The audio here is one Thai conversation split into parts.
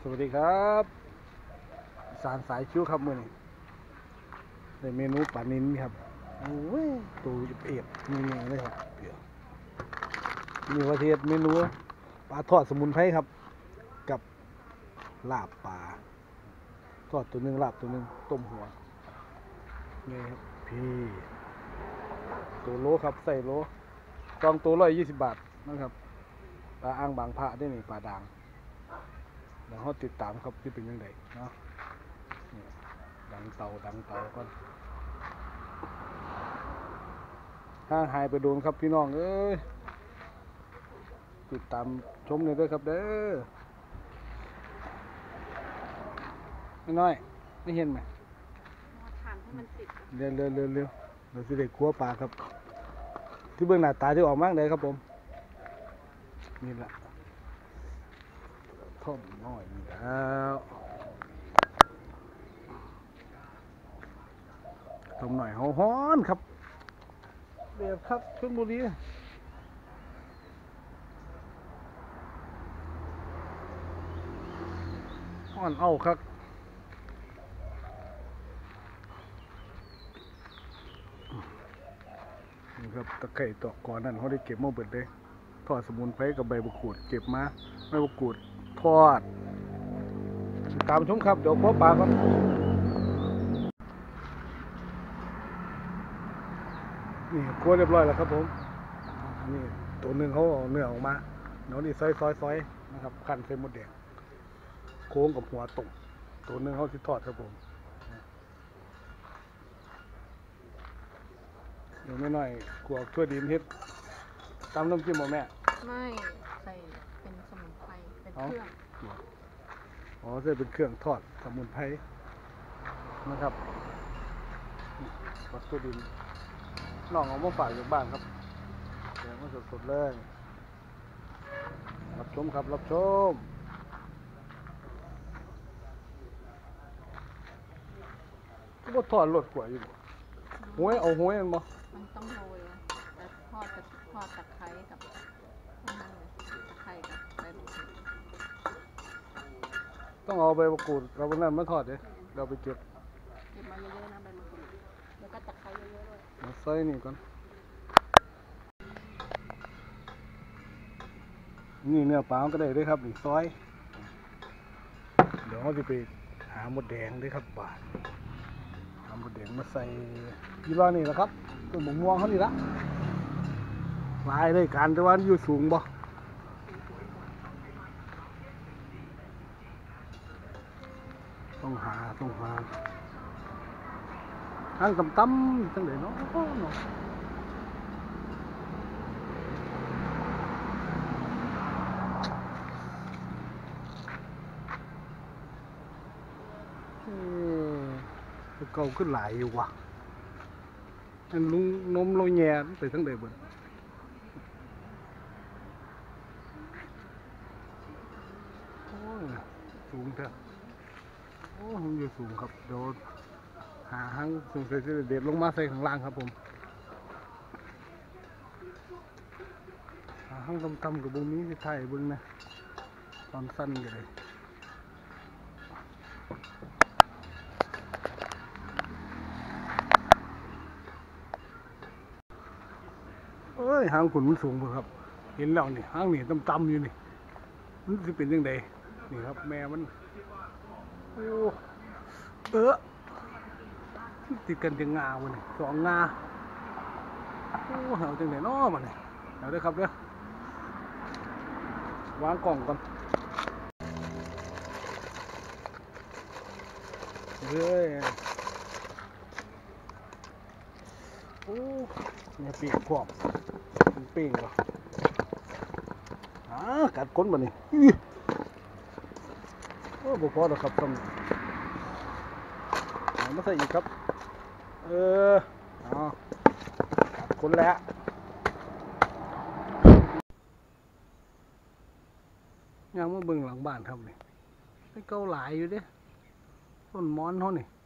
สวัสดีครับสารสายชิวครับมื้อนี้ในเมนูปลานิลครับโอ้ยตัวเอียบนี่เลยครับเดี๋ยวมีประเทศเมนูปลาทอดสมุนไพรครับกับลาบปลาทอดตัวหนึ่งลาบตัวหนึ่งต้มหัวนี่ครับพี่ตัวโลครับใส่โลจองตัว120 บาทนะครับปลาอ่างบางพระได้นี่ปลาด่างแล้วเขาติดตามครับที่เป็นยังไงเนาะดังเตาก่อนห่างหายไปโดนครับพี่น้องเอ้ยติดตามชมเลยด้วยครับเด้อไม่น้อยไม่เห็นไหมถามให้มันติดเร็วเราจะได้ครัวปลาครับที่เบื้องหน้าตาที่ออกมากเลยครับผมนี่แหละท่อมน้อยนี่แล้วต้มหน่อยฮ้อนครับเดี๋ยวครับชลบุรีฮ้อนเอาครับนี่ครับตะไคร่ตอกก่อนนั่นเขาได้เก็บมาเบิดเลยทอดสมุนไพรกับใบมะกรูดเก็บมาใบมะกรูดทอดตามชมครับเดี๋ยวพบปลาก่อนนี่คั่วเรียบร้อยแล้วครับผมนี่ตัวหนึ่งเขาเอาเนื้อออกมาเดี๋ยวนี่ซอยนะครับคั่นใส่หมดแดงโค้งกับหัวตุ่มตัวหนึ่งเขาที่ทอดครับผมเดี๋ยวไม่น้อยกลัวทั่วดินเฮ็ดตามน้ำจิ้มบ่แม่ไม่ใส่เป็นสมุนไพรเป็นเครื่องอ๋อใส่เป็นเครื่องทอดสมุนไพรนะครับวัตถุดิบน้องเอามาฝากจากบ้านครับแกงมาสดๆเลยรับชมครับรับชมก็ทอดรสกว่าอยู่บ่ห้วยเอาห้วยมันบ่มันต้องโรยนะแต่ทอดตะไคร้กับตะไคร้กับใบมะกรูดต้องเอาใบมะกรูดเราเป็นนั่นมาทอดเลยเราไปเก็บมาเยอะๆนะใบมะกรูดแล้วก็ตะไคร้เยอะๆด้วยมาใส่นี่ก่อนนี่เนื้อปลาก็ได้ด้วยครับนี่ซอยเดี๋ยวเราจะไปหาหมดแดงด้วยครับบาทหาหมดแดงมาใส่ยี่ห้อนี่แหละครับต้นมะม่วงเขานี่ละลายได้การแต่ว่าอยู่สูงบ่ต้องหาทางต่ำๆจังเลยเนาะเก่าขึ้นหลายอยู่ว่ะอันลุงนมเราแย่ไปทั้งเดือนบนโอ้ยสูงเถอะโอ้ผมอยู่สูงครับโดนหาหางสูงใส่เด็ดลงมาใส่ข้างล่างครับผมหาหางต่ำๆกับบุ้งนี้ที่ไทยบึ้งนะตอนสั้นเลยเอ้ยหางขุนมันสูงป่ะครับเห็นแล้วนี่หางนี่ต่ำๆอยู่นี่มันจะเป็นยังไงนี่ครับแม่มันโอ้ติดกันจังงาวะนี่สองงาโอ้เอาจังไหนน้อมาเนี่ยเอาได้ครับเด้อวางกล่องก่อนเฮ้ยโอ้เนี่ยปีกขวบปีกเหรอกัดก้นมานี่โอ้บ่พอแล้วครับต้องมาใส่อีกครับกัดก้นแล้วยังมาเบิ่งหลังบ้านครับนี่ไปเกาหลายอยู่เด้ต้นมอนเขานี่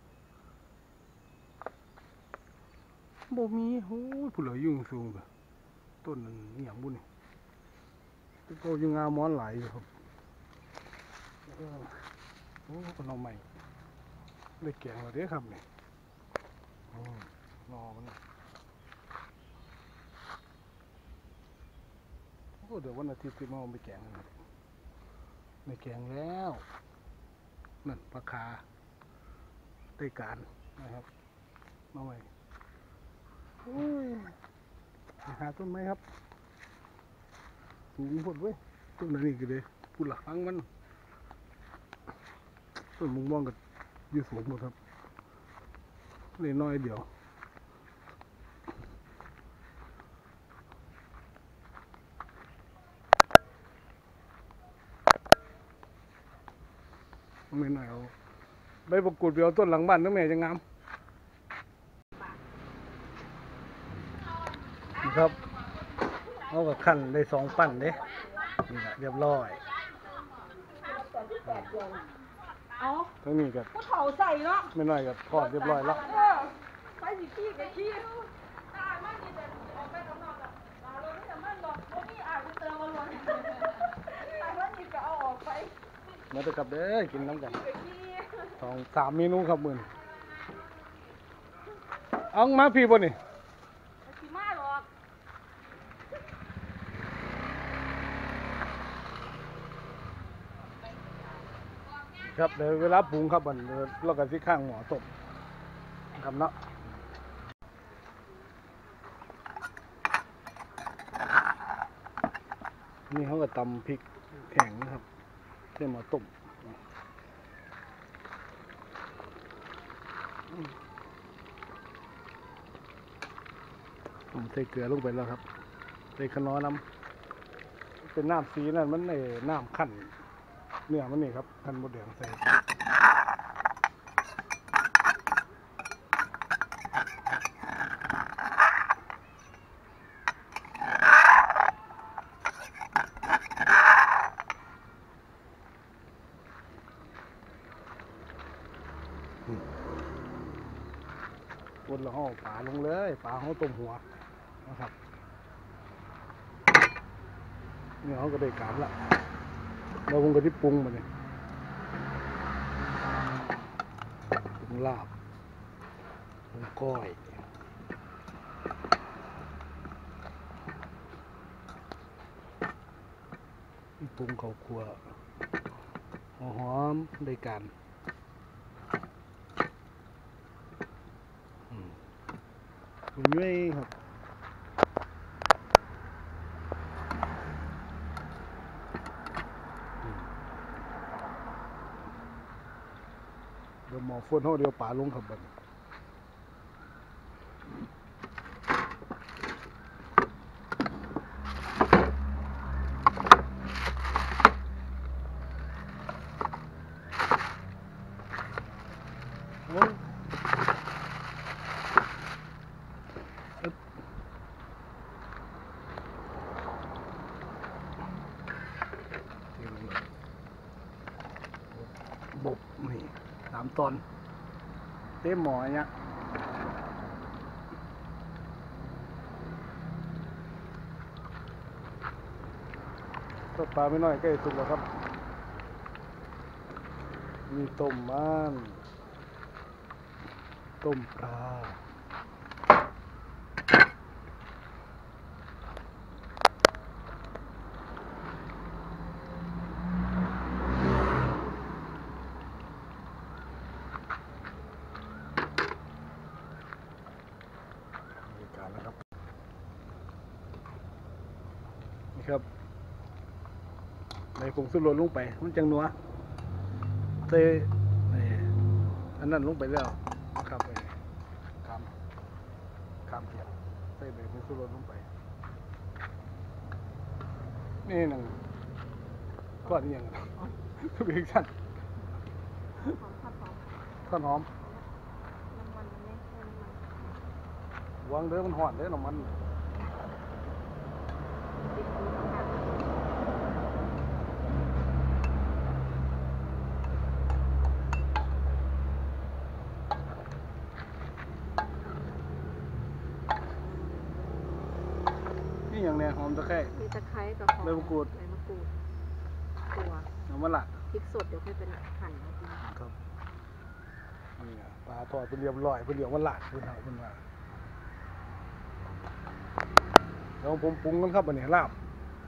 บ่มีโอ้ยผู้เหลือยุ่งสูงแบบต้นนี่อย่างบุญนี่ก็ยังงามอนหลายอยู่ครับโอ้คนเอาใหม่เลยแกงเราเด้ครับเนี่ยนอมันโอ้เดี๋ยววันอาทิตย์ที่มาเอาไปแกงนะครับในแกงแล้วนั่นปลาคาได้การนะครับมาใหม่โอ้ยไปหาต้นไม้ครับสูงพดเว้ยต้นนี้ก็เลยพูดหลักฟังมันต้นมุงมองกับยืดสูงหมดครับเลยน้อยเดียวไม่หน่อยเอาใบประกูดเดียวต้นหลังบ้านนั่นแม่จะงามนี่ครับเอากับขั้นได้2 ปั้นเด้นี่แหละเรียบร้อยเอาทั้งนี้กับผู้เฒ่าใส่เนาะไม่หน่อยกับทอดเรียบร้อยแล้วไปสิขี้กับขี้ตายมันนี่จะออกไปข้างนอกอ่ะเราไม่สามารถหลอกบ่มีอาจจะเติมมาหลอนตายมันนี่ก็เอาออกไปมาเถอะครับเด้อกินน้ำกันกับขี้ 3 เมนูครับมื้อนี้เอามาพี่บ่นี่ขี้มาหรอกครับเดี๋ยวเวลาปรุงครับมันเราก็สิข้างหม้อต้มครับเนาะนี่เขาก็ตำพริกแข็งนะครับใส่หม้อต้มผมใส่เกลือลงไปแล้วครับใส่ขนอน้ำเป็นน้ำสีนั่นมันน้ำขั้นเนื้อมันนี่ครับขั้นหมดแดงใส่วนแล้วห่อปลาลงเลยปลาห่อต้มหัวนะครับเนี่ยเขาก็ได้การละเราคงก็ที่ปรุงมาเนี่ยปรุงลาบปรุงก้อยปรุงข้าวคั่วหอมได้การปรุงด้วยครับเดี๋ยวหมอฝนเขาเดี๋ยวป่าลงครับบัดนี้โอ้ยอึ๊บบนี่3 ตอนเต็มหมอเนี่ยก็ปลาไม่น้อยใกล้สุดแล้วครับมีต้มมันต้มปลานี่ครับในผงสุรสลงไปมันจังนัวเตอันนั้นลงไปแล้วครับคามเทียมใส่ใบผงสุรสลงไปนี่หนึ่งก้อนนี้ยังทุกอย่างสั้นหอมผัดหอมข้าวหอมน้ำมันไม่ใช่น้ำมันวางเด้อมันห่อนเด้อน้ำมันติดมือค่ะนี่อย่างเนี้ยหอมตะไคร้มีตะไคร้กับหอมใบมะกรูดใบมะกรูดถั่วน้ำมันละถพริกสดเดี๋ยวค่อยเป็นหั่นเอากินครับนี่อะปลาทอดเป็นเรียบร้อยเป็นเรียบว่าหลาดเป็นเอาเป็นว่าเดี๋ยวผมปรุงกันครับอันนี้ลาบ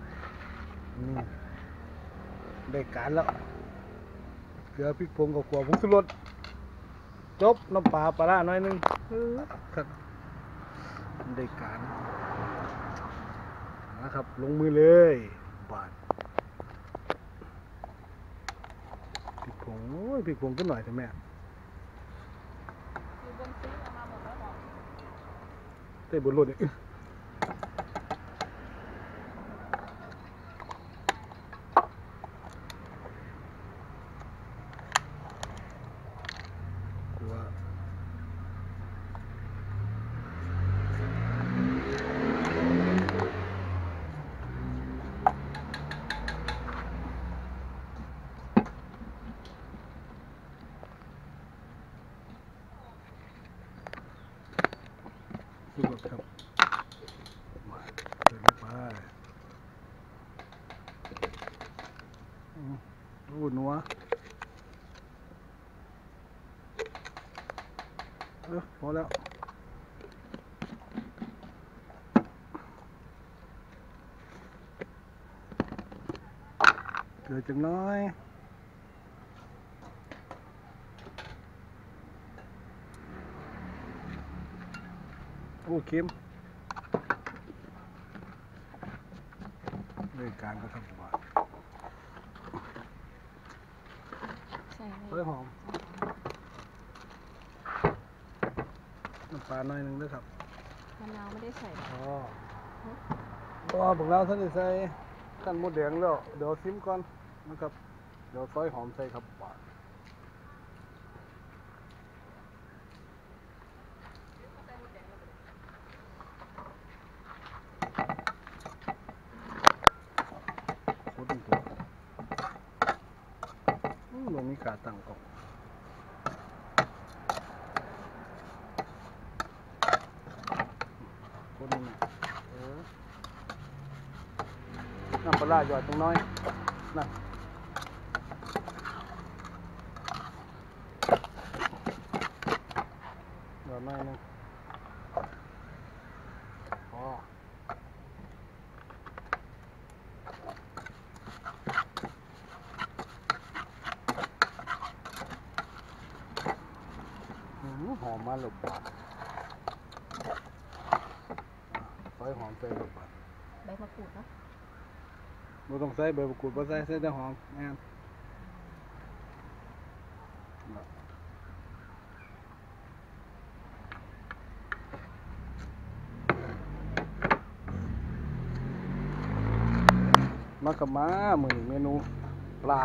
ได้การแล้วเกลือพริกผงกับขัวผงชูรสจบน้ำปลาปลาร้าหน่อยหนึงครับได้การนะครับลงมือเลยบาดพริกผงโอ้ยพริกผงก็หน่อยแต่แม่อยู่บนซื้อเอามาหมดแล้วหรอเต้บนรถเนี่ยกลัวสุดครับมาเดินไปรูดนัวพอแล้วเกลือจังน้อยโอ้เค็มเลยการก็ทำว่าใส่เฮ้ยหอมน้ำปลาหน่อยหนึงด้วยครับมะนาวไม่ได้ใส่หรออ๋อพอพวกเราท่านจะใส่ขั้นหมดแดงแล้วเดี๋ยวซิมก่อนนะครับเดี๋ยวซอยหอมใส่ครับหวานโคตรตัวลงมีขาตั้งกล่องคนนึงน้ำปลาร้าหยอดตรงน้อยนั่นหยอดน้อยนึงพอหอมมาหลบบาดซอยหอมใส่หลบบาดใบมะกรูดเนาะเราต้องใส่ใบมะกรูดบ่ใส่แต่หอมแม่นมากับมามื้อนี้เมนูปลา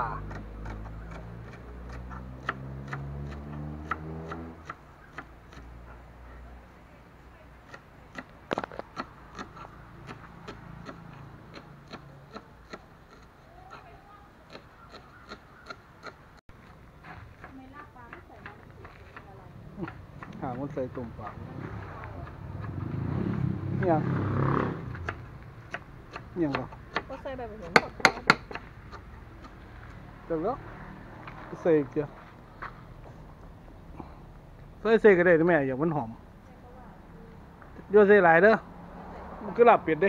หาคนใส่ตุ่มปลาเนี่ยยังก็ก็ใส่ใบมะกรูดหมดจังแล้วใส่อีกเดียวใส่ก็ได้แม่อย่างมันหอมเดี๋ยวใส่หลายเด้อมันก็หลับเป็ดเด้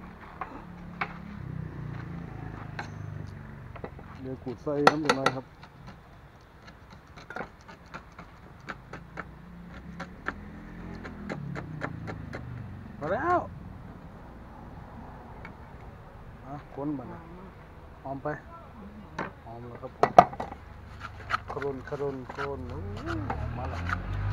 เดี๋ยวขูดใส่น้ำเป็นไรครับพอแล้วคนมันหอมไปหอมแล้วครับผมครุนโอ้มาแล้ว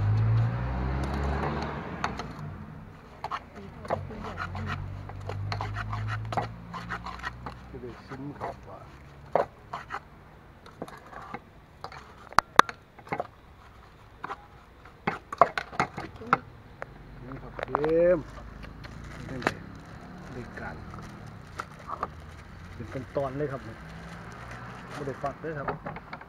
จะได้ชิมครับว่านี่ครับเค็มนี่เลยดีกันเป็นตอนเลยครับเนี่ยไม่ได้ฟักเลยครับ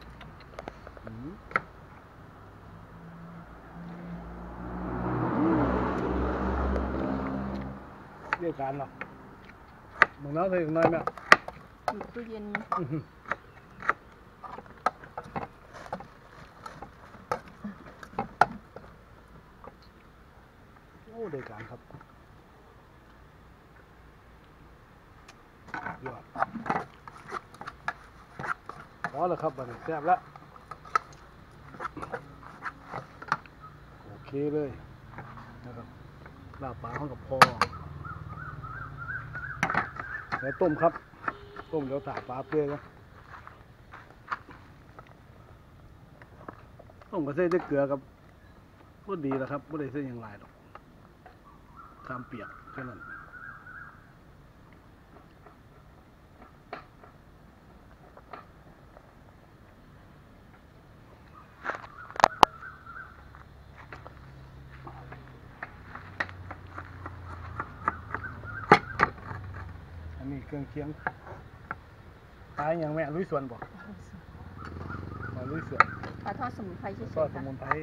เรียกการหรอมึงน้าใส่น้อยไหมอยู่ตู้เย็นานครับยอดพอแล้วครับบัดนี้แซ่บแล้วโอเคเลยนะครับลาบปลาเข้ากับพอแล้วต้มครับต้มเดี๋ยวตากปลาเปื่อยนะต้มกระเซ็นได้เกลือกับก็ดีแล้วครับไม่ได้เส้นอย่างไรหรอกข้ามเปียกแค่นั้นอันนี้เครื่องเคียงตายอย่างแม่ลุยสวนบอกมาลุยสวนปลาทอดสมุนไพรเฉยก็ๆสค่ะมุนไพร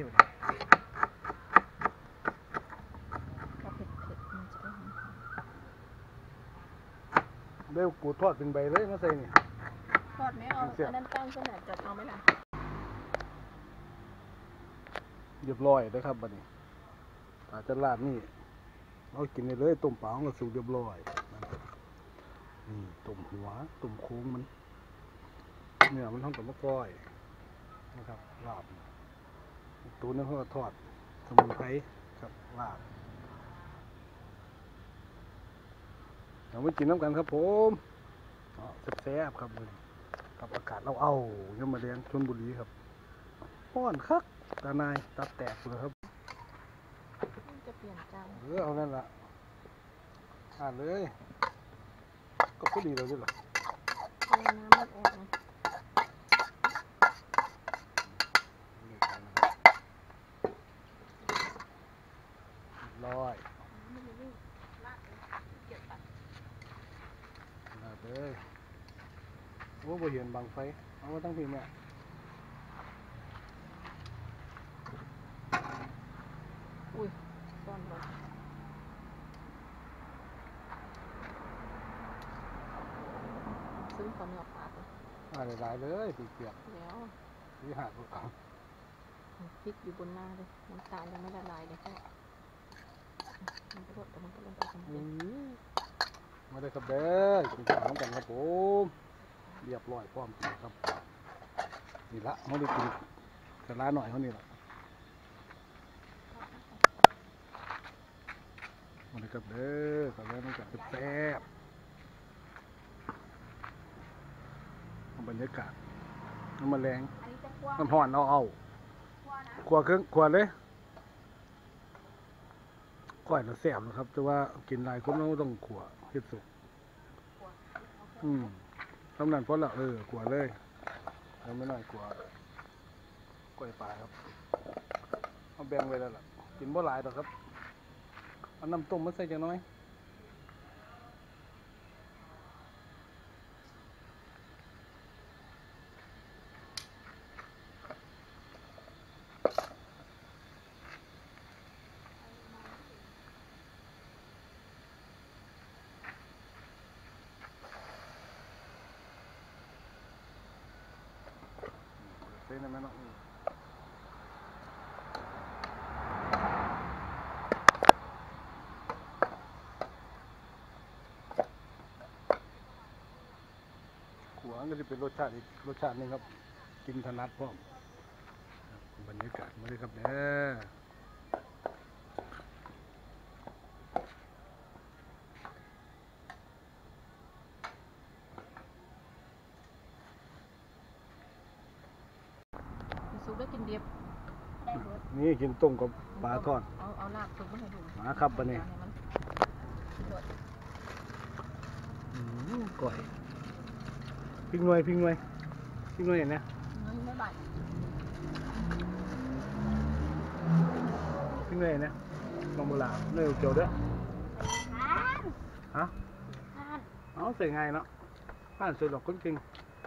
ก็เผ็ดๆมันจะได้หอมเดี๋ยวกูทอดเป็นใบเลยมาใส่นี่ทอดไหมเอาอันนั้นตั้งขนาดจะเอาไหมล่ะเรียบร้อยนะครับบัดนี้อาจจะราดนี่เอากินได้เลยต้มเปล่าก็สุกเรียบร้อยนะครับนี่ต้มหัวต้มโค้งมันเนื้อมันท้องกับมะกร้อยนะครับลาบอีกตัวนึงเขาก็ทอดสมุนไพรครับลาบเดี๋ยวมากินน้ำกันครับผมแซ่บๆครับเลยกับอากาศเอาๆยังมาเลี้ยงชลบุรีครับป้อนคักตานายตับแตกเลยครับจะเปลี่ยนจานเอานั่นละอ่านเลย ก็พอดีเลยด้วยหรอเอาน้ำมันออกนะร้อยน่าเลยโอ้บ่เห็นบังไฟ เอามาตั้งทีแม่อุ้ยซ่อนไว้ซื้อของเนื้อปลาไปหลายเลยเปียกแล้วๆที่หาดพริกอยู่บนหน้าเลยน้ำตาลยังไม่ละลายเลยก็มันก็ลดแต่มันก็ลงไปทำเองมาได้ครับเด้อกินข้าวน้ำกันครับผมเรียบร้อยพร้อมกินครับนี่ละเขาได้กินกระลาหน่อยเขานี่ละมาได้ครับเด้อกับแล้วน้ำกันแซ่บบรรยากาศน้ำมันแรงอันนี้จะคั่วน้ำห่อนเอาคั่วนะขวเครื่องขวเลยก้อยเราแซ่บนะครับแต่ว่ากินหลายคนเราต้องขวเฮ็ดสุกทำนั้นเพราะละขวเลยแล้วไม่น้อยขวก้อยปลาครับเอาแบ่งไว้แล้วล่ะกินบ่หลายดอกครับเอาน้ำต้มมาใส่จังน้อยใส่น้ำมันเนาะขวก็จะเป็นรสชาติอีกรสชาติหนึงครับกินถนัดพร้อมบรรยากาศมาเลยครับเด้อซุปได้กินเดียบได้รสนี่กินต้มกับปลาทอดเอาลาบซุปมาให้ดูมาครับบัดนี้มันรสก่อยพริกหน่วยเห็นไหมไม่บาดพริกหน่วยเนี่ยลองโบราณเนื้อเกี่ยวเด้อฮะเอาใส่ไงเนาะบ้านใส่ดอกก้นจริง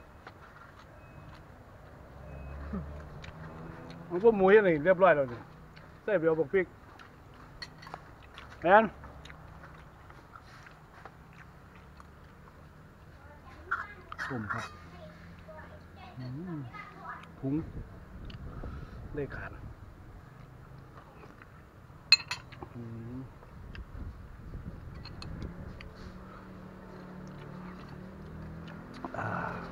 มันก็หมูอะไรเรียบร้อยแล้วนี่ใส่เบียวบอกพริกแอนต้มครับพุงเลขขาดอ่า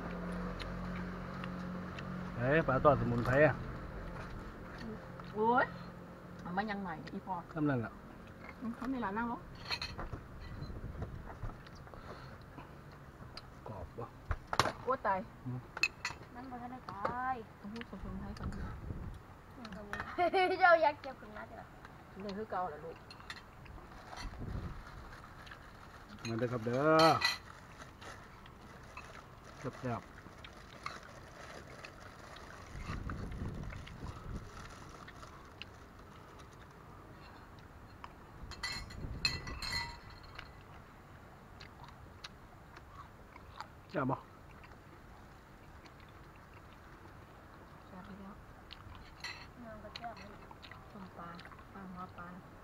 เฮ้ยปลาตอดสมุนไพรอ่ะโอ้ยมันยังใหม่อีพอคำนั้นแหละเขาไม่หลานนั่งหรอกกรอบวะโอ้ตายนั่นบ่ทันได้ตายต้องพูดสมให้กันเจ้าอยากเก็บขึ้นมาเด้อเลยคือเก่าแหละลูกมาเด้อครับเด้อแซ่บๆจับบ่แซ่บไปแล้วน้ำก็เจ้ามันต้มปลาหัวปลา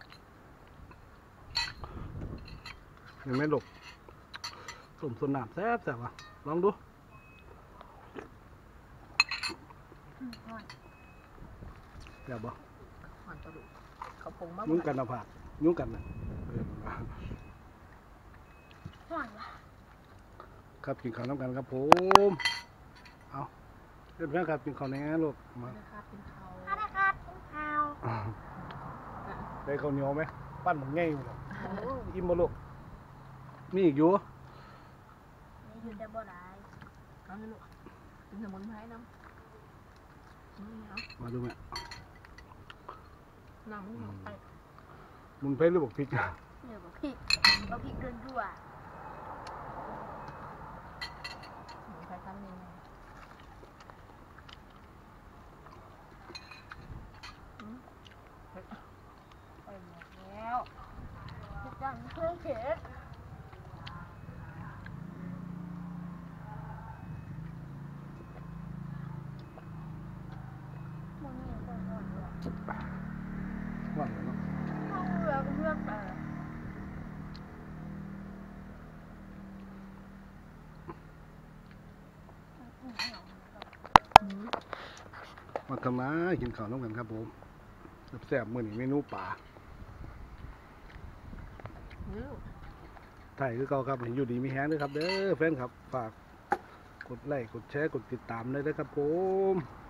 เห็นไหมลูกต้มส่วนน้ำแซ่บว่ะลองดูหอนแซ่บบ่หอนตัวลูกเขาปรุงมายุ่งกันนะผักยุ่งกันนะหอนวะครับกินข้าวน้ำกันครับผม เอาเพื่อนๆครับกินข้าวแหน่ลูกมาครับเป็นเขาถ้าได้ครับกินข้าวได้ข้าวเหนียวไหมปั้นมันง่ายอยู่เลยอิ่มบ่ลูกมีอีกอยู่นี่อยู่แต่บ่หลายเอาเลยลูกเป็นสมุนไพรน้ำนี่เอามาดูไหมน้ำมันไปมุนเพชรหรือบอกพริกเนี่ยบ่พริกบ่พริกรั่วสมุนไพรทำยังไงๆไปหมดแล้วทุกอย่างเครื่องเผ็ดมันมีคนหอนด้วยว่างเลยเนาะข้าวเรือก็เลือกแต่มาทำมากินข้าวน้ำกันครับผมแซ่บๆมื้อนี้เมนูป่าลูกไทยคือเก่าครับเห็นอยู่ดีมีแฮงด้วยครับเด้อแฟนครับฝากกดไลค์กดแชร์กดติดตามเลยนะครับผม